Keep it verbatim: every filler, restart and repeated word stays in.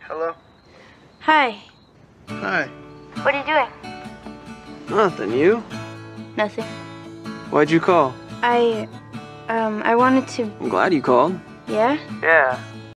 Hello? Hi. Hi. What are you doing? Nothing. You? Nothing. Why'd you call? I, um, I wanted to... I'm glad you called. Yeah? Yeah.